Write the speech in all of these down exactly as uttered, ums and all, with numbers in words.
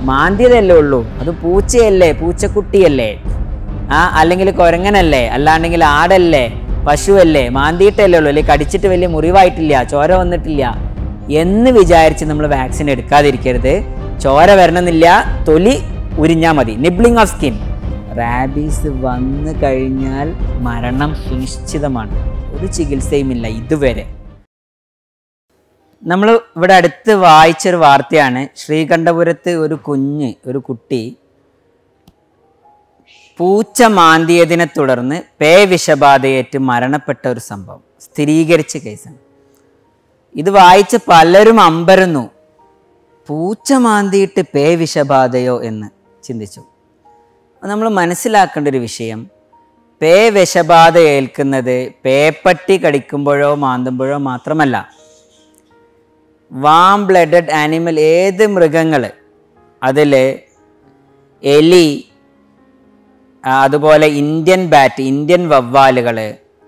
മാന്തിയതല്ലേ ഉള്ളൂ, അത് പൂച്ചയല്ലേ, പൂച്ചക്കുട്ടിയല്ലേ, ആ അല്ലെങ്കിൽ കുരങ്ങനല്ലേ, അല്ലാണ്ടെങ്കിൽ ആടല്ലേ, പശുവല്ലേ, മാന്തിയിട്ടല്ലേ ഉള്ളൂ, അല്ലെങ്കിൽ കടിച്ചിട്ട് വലിയ മുറിവായിട്ടില്ല, ചോര വന്നിട്ടില്ല എന്ന് വിചാരിച്ച് നമ്മൾ വാക്സിൻ എടുക്കാതിരിക്കരുത്. ചോര വരണമെന്നില്ല, തൊലി ഉരിഞ്ഞാൽ മതി. Nibbling of skin. റാബീസ് വന്നു കഴിഞ്ഞാൽ മരണം സുനിശ്ചിതമാണ്, ഒരു ചികിത്സയുമില്ല ഇതുവരെ. നമ്മൾ ഇവിടെ അടുത്ത് വായിച്ചൊരു വാർത്തയാണ്. ശ്രീകണ്ഠപുരത്ത് ഒരു കുഞ്ഞ്, ഒരു കുട്ടി പൂച്ച മാന്തിയതിനെ തുടർന്ന് പേ വിഷബാധയേറ്റ് മരണപ്പെട്ട ഒരു സംഭവം സ്ഥിരീകരിച്ച കേസാണ്. ഇത് വായിച്ച് പലരും അമ്പരന്നു. പൂച്ച മാന്തിയിട്ട് പേ വിഷബാധയോ എന്ന് ചിന്തിച്ചു. നമ്മൾ മനസ്സിലാക്കേണ്ട ഒരു വിഷയം, പേ വിഷബാധ ഏൽക്കുന്നത് പേപ്പട്ടി കടിക്കുമ്പോഴോ മാന്തുമ്പോഴോ മാത്രമല്ല. വാം ബ്ലഡഡ് ആനിമൽ, ഏത് മൃഗങ്ങൾ, അതിൽ എലി, അതുപോലെ ഇന്ത്യൻ ബാറ്റ്, ഇന്ത്യൻ വവ്വാലുകൾ,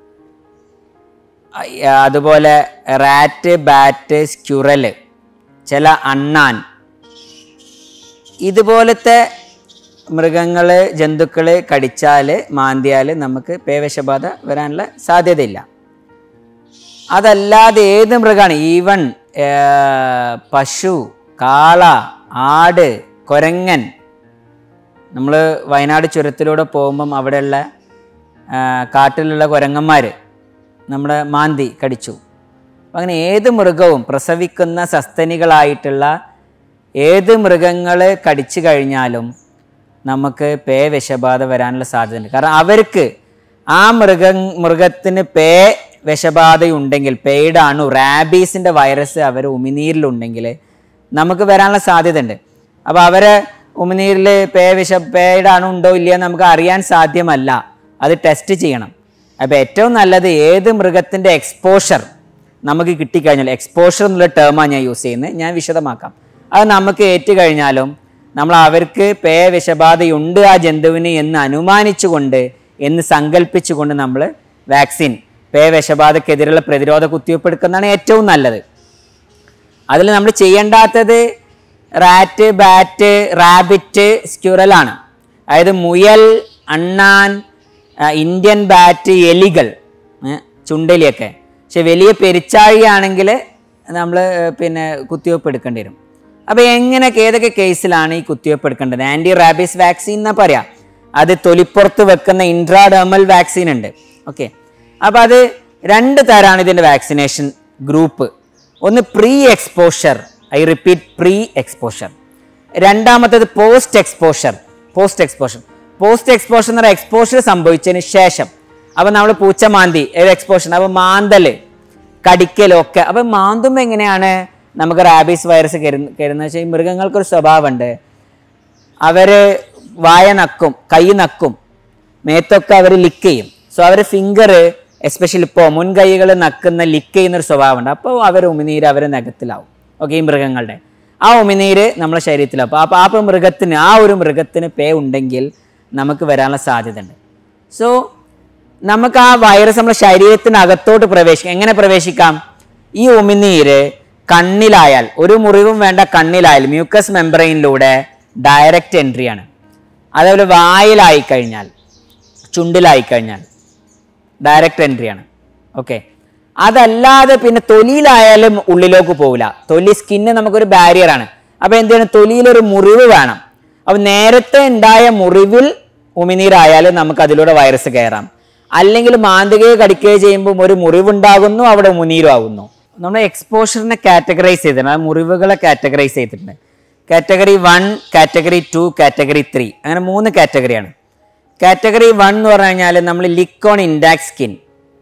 അതുപോലെ റാറ്റ്, ബാറ്റ്, സ്ക്യുറല്, ചില അണ്ണാൻ, ഇതുപോലത്തെ മൃഗങ്ങൾ, ജന്തുക്കൾ കടിച്ചാൽ, മാന്തിയാൽ നമുക്ക് പേവിഷബാധ വരാനുള്ള സാധ്യതയില്ല. അതല്ലാതെ ഏത് മൃഗമാണ്, ഈവൻ പശു, കാള, ആട്, കുരങ്ങൻ, നമ്മൾ വയനാട് ചുരത്തിലൂടെ പോകുമ്പം അവിടെയുള്ള കാട്ടിലുള്ള കുരങ്ങന്മാർ നമ്മുടെ മാന്തി കടിച്ചു. അങ്ങനെ ഏത് മൃഗവും, പ്രസവിക്കുന്ന സസ്തനികളായിട്ടുള്ള ഏത് മൃഗങ്ങൾ കടിച്ചു കഴിഞ്ഞാലും നമുക്ക് പേ വിഷബാധ വരാനുള്ള സാധ്യതയുണ്ട്. കാരണം അവർക്ക് ആ മൃഗ മൃഗത്തിന് പേ വിഷബാധയുണ്ടെങ്കിൽ, പേയുടെ അണു, റാബീസിൻ്റെ വൈറസ് അവർ ഉമിനീരിലുണ്ടെങ്കിൽ നമുക്ക് വരാനുള്ള സാധ്യത ഉണ്ട്. അപ്പോൾ അവരെ ഉമിനീരിൽ പേ വിഷ പേയുടെ അണു ഉണ്ടോ ഇല്ലയോ നമുക്ക് അറിയാൻ സാധ്യമല്ല, അത് ടെസ്റ്റ് ചെയ്യണം. അപ്പോൾ ഏറ്റവും നല്ലത് ഏത് മൃഗത്തിൻ്റെ എക്സ്പോഷർ നമുക്ക് കിട്ടിക്കഴിഞ്ഞാൽ, എക്സ്പോഷർ എന്നുള്ള ടേമാണ് ഞാൻ യൂസ് ചെയ്യുന്നത്, ഞാൻ വിശദമാക്കാം. അത് നമുക്ക് ഏറ്റുകഴിഞ്ഞാലും നമ്മൾ അവർക്ക് പേ വിഷബാധയുണ്ട് ആ ജന്തുവിന് എന്ന് അനുമാനിച്ചുകൊണ്ട്, എന്ന് സങ്കല്പിച്ചുകൊണ്ട് നമ്മൾ വാക്സിൻ, പേ വിഷബാധക്കെതിരെയുള്ള പ്രതിരോധ കുത്തിവയ്പ്പ് എടുക്കുന്നതാണ് ഏറ്റവും നല്ലത്. അതിൽ നമ്മൾ ചെയ്യേണ്ടാത്തത് റാറ്റ്, ബാറ്റ്, റാബിറ്റ്, സ്ക്യുറലാണ്. അതായത് മുയൽ, അണ്ണാൻ, ഇന്ത്യൻ ബാറ്റ്, എലികൾ, ചുണ്ടലിയൊക്കെ. പക്ഷെ വലിയ പെരിച്ചാഴിയാണെങ്കിൽ നമ്മൾ പിന്നെ കുത്തിവയ്പ്പ് എടുക്കേണ്ടി വരും. അപ്പോൾ എങ്ങനെ, ഏതൊക്കെ കേസിലാണ് ഈ കുത്തിവയ്പ്പ് എടുക്കേണ്ടത്? ആൻറ്റി റാബീസ് വാക്സിൻ എന്നാ പറയാം. അത് തൊലിപ്പുറത്ത് വെക്കുന്ന ഇൻട്രാഡെർമൽ വാക്സിൻ ഉണ്ട്. ഓക്കെ, അപ്പോൾ അത് രണ്ട് തരമാണ് ഇതിൻ്റെ വാക്സിനേഷൻ ഗ്രൂപ്പ്. ഒന്ന് pre exposure, I repeat pre exposure. രണ്ടാമത്തേത് post exposure. Post exposure post exposure എന്ന് പറഞ്ഞാൽ എക്സ്പോഷർ സംഭവിച്ചതിന് ശേഷം. അപ്പം നമ്മൾ പൂച്ച മാന്തി, ഏത് എക്സ്പോഷർ, അപ്പോൾ മാന്തൽ, കടിക്കലൊക്കെ. അപ്പം മാന്തുമ്പോൾ എങ്ങനെയാണ് നമുക്ക് റാബീസ് വൈറസ് കയറുന്ന കയറുന്നത് വെച്ചാൽ, ഈ മൃഗങ്ങൾക്കൊരു സ്വഭാവമുണ്ട്, അവർ വായ നക്കും, കൈ നക്കും, മേത്തൊക്കെ അവർ ലിക്ക് ചെയ്യും. സോ അവർ ഫിംഗർ, എസ്പെഷ്യലി ഇപ്പോൾ മുൻകൈകൾ നക്കുന്ന, ലിക്ക് ചെയ്യുന്നൊരു സ്വഭാവമുണ്ട്. അപ്പോൾ അവർ ഉമിനീര് അവരെ നഖത്തിലാവും. ഓക്കെ, ഈ മൃഗങ്ങളുടെ ആ ഉമിനീര് നമ്മുടെ ശരീരത്തിലാവും. അപ്പോൾ ആ മൃഗത്തിന്, ആ ഒരു മൃഗത്തിന് പേ ഉണ്ടെങ്കിൽ നമുക്ക് വരാനുള്ള സാധ്യത ഉണ്ട്. സോ നമുക്ക് ആ വൈറസ് നമ്മുടെ ശരീരത്തിനകത്തോട്ട് പ്രവേശിക്കാം. എങ്ങനെ പ്രവേശിക്കാം? ഈ ഉമിനീര് കണ്ണിലായാൽ, ഒരു മുറിവും വേണ്ട, കണ്ണിലായാൽ മ്യൂക്കസ് മെംബ്രെയിനിലൂടെ ഡയറക്റ്റ് എൻട്രിയാണ്. അതേപോലെ വായിലായിക്കഴിഞ്ഞാൽ, ചുണ്ടിലായിക്കഴിഞ്ഞാൽ ഡയറക്റ്റ് എൻട്രിയാണ്. ഓക്കെ, അതല്ലാതെ പിന്നെ തൊലിയിലായാലും ഉള്ളിലേക്ക് പോകില്ല. തൊലി, സ്കിന്ന് നമുക്കൊരു ബാരിയറാണ്. അപ്പോൾ എന്ത് ചെയ്യണം? തൊലിയിലൊരു മുറിവ് വേണം. അപ്പോൾ നേരത്തെ ഉണ്ടായ മുറിവിൽ ഉമിനീരായാലും നമുക്ക് അതിലൂടെ വൈറസ് കയറാം. അല്ലെങ്കിൽ മാന്തുകയോ കടിക്കുകയോ ചെയ്യുമ്പോൾ ഒരു മുറിവുണ്ടാകുന്നു, അവിടെ ഉമിനീരും ആകുന്നു. നമ്മൾ എക്സ്പോഷറിനെ കാറ്റഗറൈസ് ചെയ്തിട്ടുണ്ട്, ആ മുറിവുകളെ കാറ്റഗറൈസ് ചെയ്തിട്ടുണ്ട്. Category one, category two, category three, അങ്ങനെ മൂന്ന് കാറ്റഗറിയാണ്. കാറ്റഗറി വൺ എന്ന് പറഞ്ഞു കഴിഞ്ഞാൽ നമ്മൾ ലിക്ക് ഓൺ ഇൻഡാക്ട് സ്കിൻ.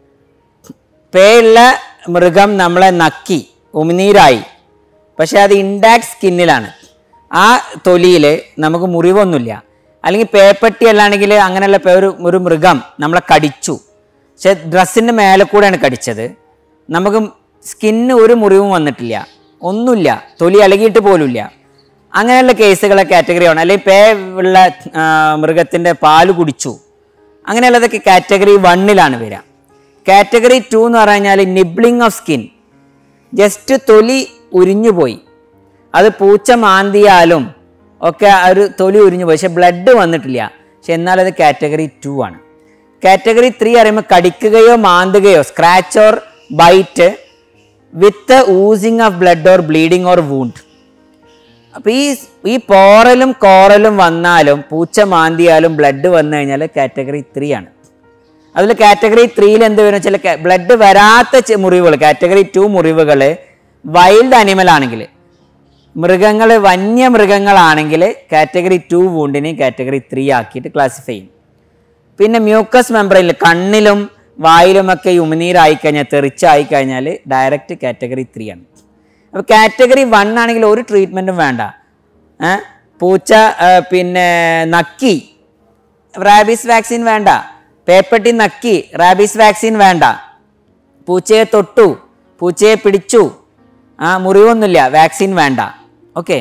പേയുള്ള മൃഗം നമ്മളെ നക്കി, ഉമിനീരായി, പക്ഷെ അത് ഇൻഡാക്ട് സ്കിന്നിലാണ്. ആ തൊലിയിൽ നമുക്ക് മുറിവൊന്നുമില്ല. അല്ലെങ്കിൽ പേപ്പട്ടി അല്ലാണെങ്കിൽ അങ്ങനെയുള്ള ഒരു ഒരു മൃഗം നമ്മളെ കടിച്ചു, പക്ഷെ ഡ്രസ്സിൻ്റെ മേലെ കൂടെയാണ് കടിച്ചത്, നമുക്ക് സ്കിന്ന് ഒരു മുറിവും വന്നിട്ടില്ല, ഒന്നുമില്ല, തൊലി ഇളകിയിട്ട് പോലുമില്ല. അങ്ങനെയുള്ള കേസുകളെ കാറ്റഗറി ആണ്. അല്ലെങ്കിൽ പേ ഉള്ള മൃഗത്തിൻ്റെ പാല് കുടിച്ചു, അങ്ങനെയുള്ളതൊക്കെ കാറ്റഗറി വണ്ണിലാണ് വരിക. കാറ്റഗറി ടു എന്ന് പറഞ്ഞു കഴിഞ്ഞാൽ നിബ്ലിംഗ് ഓഫ് സ്കിൻ, ജസ്റ്റ് തൊലി ഉരിഞ്ഞു പോയി, അത് പൂച്ച മാന്തിയാലും ഒക്കെ ഒരു തൊലി ഉരിഞ്ഞു പോയി, പക്ഷെ ബ്ലഡ് വന്നിട്ടില്ല. പക്ഷെ എന്നാൽ അത് കാറ്റഗറി ടു ആണ്. കാറ്റഗറി ത്രീ പറയുമ്പോൾ കടിക്കുകയോ മാന്തുകയോ, scratch or bite with oozing of blood or bleeding or wound. അപ്പോൾ ഈ ഈ പോറലും കോറലും വന്നാലും പൂച്ച മാന്തിയാലും ബ്ലഡ് വന്നു കഴിഞ്ഞാൽ കാറ്റഗറി ത്രീ ആണ്. അതിൽ കാറ്റഗറി ത്രീയിൽ എന്ത് വരും വെച്ചാൽ ബ്ലഡ് വരാത്ത മുറിവുകൾ, കാറ്റഗറി ടു മുറിവുകൾ വൈൽഡ് അനിമൽ ആണെങ്കിൽ, മൃഗങ്ങൾ വന്യമൃഗങ്ങളാണെങ്കിൽ കാറ്റഗറി ടു വൂണ്ടിനെ കാറ്റഗറി ത്രീ ആക്കിയിട്ട് ക്ലാസിഫൈ ചെയ്യും. പിന്നെ മ്യൂക്കസ് മെംബ്രെയിനിൽ കണ്ണിലും വായിലുമൊക്കെ ഉമിനീരായി കഴിഞ്ഞാൽ, തെറിച്ചായി കഴിഞ്ഞാൽ ഡയറക്റ്റ് കാറ്റഗറി ത്രീ ആണ്. അപ്പോൾ കാറ്റഗറി വൺ ആണെങ്കിൽ ഒരു ട്രീറ്റ്മെൻറ്റും വേണ്ട. പൂച്ച പിന്നെ നക്കി റാബീസ് വാക്സിൻ വേണ്ട, പേപ്പട്ടി നക്കി റാബീസ് വാക്സിൻ വേണ്ട, പൂച്ചയെ തൊട്ടു, പൂച്ചയെ പിടിച്ചു, ആ മുറിവൊന്നുമില്ല, വാക്സിൻ വേണ്ട. ഓക്കെ,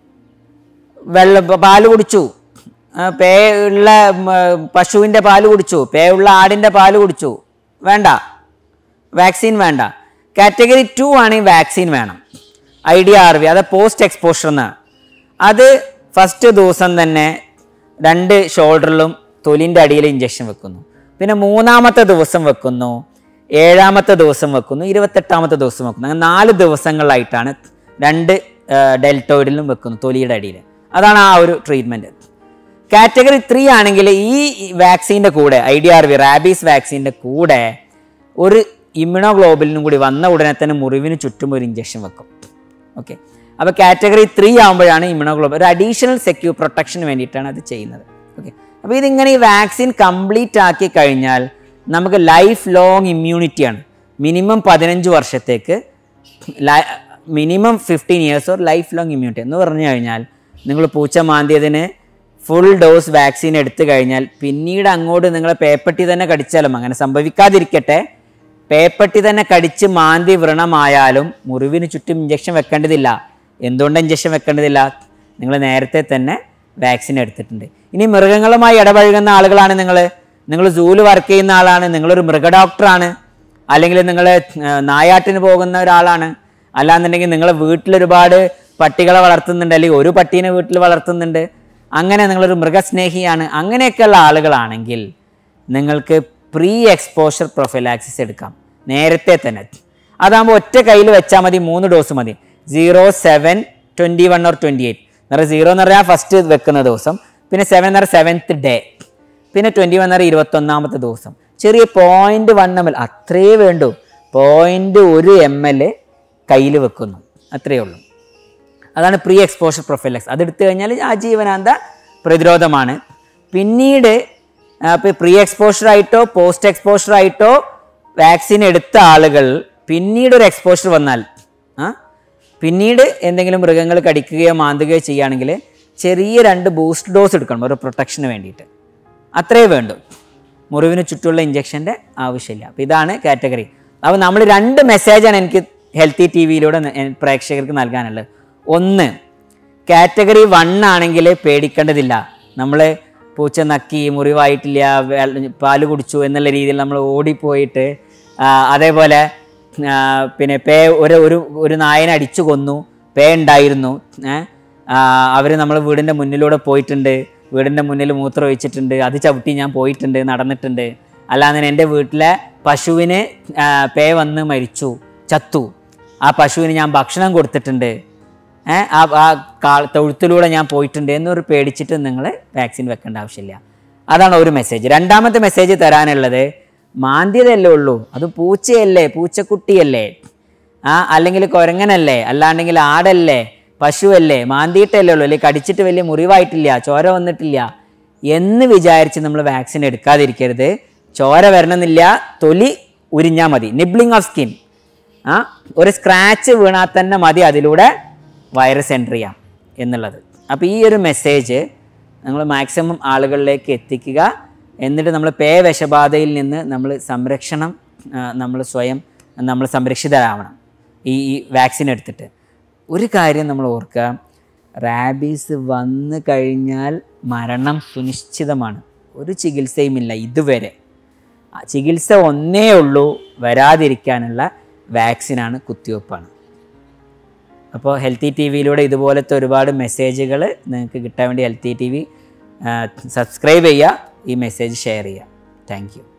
വെള്ള പാല് കുടിച്ചു, പേ ഉള്ള പശുവിൻ്റെ പാല് കുടിച്ചു, പേ ഉള്ള ആടിൻ്റെ പാല് കുടിച്ചു, വേണ്ട, വാക്സിൻ വേണ്ട. കാറ്റഗറി ടു ആണെങ്കിൽ വാക്സിൻ വേണം. ഐ ഡി ആർ വി, അത് പോസ്റ്റ് എക്സ്പോഷർ എന്നാണ്. അത് ഫസ്റ്റ് ദിവസം തന്നെ രണ്ട് ഷോൾഡറിലും തൊലിൻ്റെ അടിയിൽ ഇഞ്ചക്ഷൻ വെക്കുന്നു. പിന്നെ മൂന്നാമത്തെ ദിവസം വെക്കുന്നു, ഏഴാമത്തെ ദിവസം വെക്കുന്നു, ഇരുപത്തെട്ടാമത്തെ ദിവസം വെക്കുന്നു. അങ്ങനെ നാല് ദിവസങ്ങളിലായിട്ടാണ് രണ്ട് ഡെൽറ്റോയിഡിലും വെക്കുന്നു തൊലിയുടെ അടിയിൽ. അതാണ് ആ ഒരു ട്രീറ്റ്മെൻറ്റ്. കാറ്റഗറി ത്രീ ആണെങ്കിൽ ഈ വാക്സിൻ്റെ കൂടെ, I D R V rabies വാക്സിൻ്റെ കൂടെ ഒരു ഇമ്മ്യൂണോഗ്ലോബുലിനും കൂടി വന്ന ഉടനെ തന്നെ മുറിവിന് ചുറ്റും ഒരു ഇഞ്ചക്ഷൻ വെക്കും. ഓക്കെ, അപ്പോൾ കാറ്റഗറി ത്രീ ആകുമ്പോഴാണ് ഇമ്മ്യൂണോഗ്ലോബുലിൻ ഒരു അഡീഷണൽ സെക്യൂർ പ്രൊട്ടക്ഷന് വേണ്ടിയിട്ടാണ് അത് ചെയ്യുന്നത്. ഓക്കെ, അപ്പോൾ ഇതിങ്ങനെ ഈ വാക്സിൻ കംപ്ലീറ്റ് ആക്കി കഴിഞ്ഞാൽ നമുക്ക് ലൈഫ് ലോങ് ഇമ്മ്യൂണിറ്റിയാണ്. മിനിമം പതിനഞ്ച് വർഷത്തേക്ക്, minimum fifteen years or lifelong immunity എന്ന് പറഞ്ഞു കഴിഞ്ഞാൽ നിങ്ങൾ പൂച്ച മാന്തിയതിന് ഫുൾ ഡോസ് വാക്സിൻ എടുത്തു കഴിഞ്ഞാൽ പിന്നീട് അങ്ങോട്ട് നിങ്ങളെ പേപ്പട്ടി തന്നെ കടിച്ചാലും, അങ്ങനെ സംഭവിക്കാതിരിക്കട്ടെ, പേപ്പട്ടി തന്നെ കടിച്ച് മാന്തി വ്രണമായാലും മുറിവിന് ചുറ്റും ഇഞ്ചക്ഷൻ വെക്കേണ്ടതില്ല. എന്തുകൊണ്ട് ഇഞ്ചക്ഷൻ വെക്കേണ്ടതില്ല? നിങ്ങൾ നേരത്തെ തന്നെ വാക്സിൻ എടുത്തിട്ടുണ്ട്. ഇനി മൃഗങ്ങളുമായി ഇടപഴകുന്ന ആളുകളാണ് നിങ്ങൾ, നിങ്ങൾ സൂല് വർക്ക് ചെയ്യുന്ന ആളാണ്, നിങ്ങളൊരു മൃഗ ഡോക്ടറാണ്, അല്ലെങ്കിൽ നിങ്ങൾ നായാട്ടിന് പോകുന്ന ഒരാളാണ്, അല്ലാന്നുണ്ടെങ്കിൽ നിങ്ങൾ വീട്ടിലൊരുപാട് പട്ടികളെ വളർത്തുന്നുണ്ട്, അല്ലെങ്കിൽ ഒരു പട്ടീനെ വീട്ടിൽ വളർത്തുന്നുണ്ട്, അങ്ങനെ നിങ്ങളൊരു മൃഗസ്നേഹിയാണ്, അങ്ങനെയൊക്കെയുള്ള ആളുകളാണെങ്കിൽ നിങ്ങൾക്ക് പ്രീ എക്സ്പോഷർ പ്രൊഫൈലാക്സിസ് എടുക്കാം നേരത്തെ തന്നെ. അതാകുമ്പോൾ ഒറ്റ കയ്യിൽ വെച്ചാൽ മതി, മൂന്ന് ഡോസ് മതി. Zero, seven, twenty one or twenty eight എന്ന് പറയുക. സീറോ എന്ന് പറഞ്ഞാൽ ഫസ്റ്റ് വെക്കുന്ന ദിവസം, പിന്നെ സെവൻ എന്ന് പറഞ്ഞാൽ സെവൻത്ത് ഡേ, പിന്നെ ട്വൻറ്റി വൺ എന്ന് പറഞ്ഞാൽ ഇരുപത്തൊന്നാമത്തെ ദിവസം. ചെറിയ പോയിൻറ്റ് വൺ എം എൽ അത്രേ വേണ്ടൂ, പോയിൻറ്റ് ഒരു എം എൽ കയ്യിൽ വെക്കുന്നു, അത്രയേ ഉള്ളൂ. അതാണ് പ്രീ എക്സ്പോഷർ പ്രൊഫൈലാക്സ്. അതെടുത്തു കഴിഞ്ഞാൽ ആജീവനാന്ത പ്രതിരോധമാണ്. പിന്നീട് ഇപ്പോൾ പ്രീ എക്സ്പോഷറായിട്ടോ പോസ്റ്റ് എക്സ്പോഷറായിട്ടോ വാക്സിൻ എടുത്ത ആളുകൾ പിന്നീട് ഒരു എക്സ്പോഷർ വന്നാൽ, ആ പിന്നീട് എന്തെങ്കിലും മൃഗങ്ങൾ കടിക്കുകയോ മാന്തുകയോ ചെയ്യുകയാണെങ്കിൽ ചെറിയ രണ്ട് ബൂസ്റ്റ് ഡോസ് എടുക്കണം ഒരു പ്രൊട്ടക്ഷന് വേണ്ടിയിട്ട്. അത്രേ വേണ്ടു, മുറിവിന് ചുറ്റുമുള്ള ഇഞ്ചക്ഷൻ്റെ ആവശ്യമില്ല. അപ്പോൾ ഇതാണ് കാറ്റഗറി. അപ്പോൾ നമ്മൾ രണ്ട് മെസ്സേജാണ് എനിക്ക് ഹെൽത്തി ടി വിയിലൂടെ പ്രേക്ഷകർക്ക് നൽകാനുള്ളത്. ഒന്ന്, കാറ്റഗറി വൺ ആണെങ്കിൽ പേടിക്കേണ്ടതില്ല. നമ്മൾ പൂച്ച നക്കി മുറിവായിട്ടില്ല, പാല് കുടിച്ചു എന്നുള്ള രീതിയിൽ നമ്മൾ ഓടിപ്പോയിട്ട്, അതേപോലെ പിന്നെ പേ ഒരു ഒരു ഒരു നായനെ അടിച്ചു കൊന്നു, പേ ഉണ്ടായിരുന്നു, അവർ നമ്മൾ വീടിൻ്റെ മുന്നിലൂടെ പോയിട്ടുണ്ട്, വീടിൻ്റെ മുന്നിൽ മൂത്രം ഒഴിച്ചിട്ടുണ്ട്, അത് ചവിട്ടി ഞാൻ പോയിട്ടുണ്ട്, നടന്നിട്ടുണ്ട്. അല്ലാതെ എൻ്റെ വീട്ടിലെ പശുവിന് പേ വന്ന് മരിച്ചു, ചത്തു, ആ പശുവിന് ഞാൻ ഭക്ഷണം കൊടുത്തിട്ടുണ്ട്, ആ ആ കാ തൊഴുത്തിലൂടെ ഞാൻ പോയിട്ടുണ്ട് എന്നൊരു പേടിച്ചിട്ട് നിങ്ങൾ വാക്സിൻ വെക്കേണ്ട ആവശ്യമില്ല. അതാണ് ഒരു മെസ്സേജ്. രണ്ടാമത്തെ മെസ്സേജ് തരാനുള്ളത്, മാന്തിയതല്ലേ ഉള്ളൂ, അത് പൂച്ചയല്ലേ, പൂച്ചക്കുട്ടിയല്ലേ, ആ അല്ലെങ്കിൽ കുരങ്ങനല്ലേ, അല്ലാണ്ടെങ്കിൽ ആടല്ലേ, പശുവല്ലേ, മാന്തിയിട്ടല്ലേ ഉള്ളൂ, അല്ലെങ്കിൽ കടിച്ചിട്ട് വലിയ മുറിവായിട്ടില്ല, ചോര വന്നിട്ടില്ല എന്ന് വിചാരിച്ച് നമ്മൾ വാക്സിൻ എടുക്കാതിരിക്കരുത്. ചോര വരണമെന്നില്ല, തൊലി ഉരിഞ്ഞാൽ മതി, നിബ്ലിംഗ് ഓഫ് സ്കിൻ, ആ ഒരു സ്ക്രാച്ച് വീണാൽ തന്നെ മതി അതിലൂടെ വൈറസ് എൻ്റർ ചെയ്യാം എന്നുള്ളത്. അപ്പോൾ ഈ ഒരു മെസ്സേജ് നമ്മൾ മാക്സിമം ആളുകളിലേക്ക് എത്തിക്കുക. എന്നിട്ട് നമ്മൾ പേ വിഷബാധയിൽ നിന്ന് നമ്മൾ സംരക്ഷണം, നമ്മൾ സ്വയം നമ്മൾ സംരക്ഷിതരാവണം ഈ ഈ വാക്സിൻ എടുത്തിട്ട്. ഒരു കാര്യം നമ്മൾ ഓർക്കുക, റാബീസ് വന്നു കഴിഞ്ഞാൽ മരണം സുനിശ്ചിതമാണ്, ഒരു ചികിത്സയുമില്ല ഇതുവരെ. ചികിത്സ ഒന്നേ ഉള്ളൂ, വരാതിരിക്കാനുള്ള വാക്സിനാണ്, കുത്തിവെപ്പാണ്. അപ്പോൾ ഹെൽത്തി ടി വിയിലൂടെ ഇതുപോലത്തെ ഒരുപാട് മെസ്സേജുകൾ നിങ്ങൾക്ക് കിട്ടാൻ വേണ്ടി ഹെൽത്തി ടി വി സബ്സ്ക്രൈബ് ചെയ്യുക, ഈ മെസ്സേജ് ഷെയർ ചെയ്യുക. Thank U.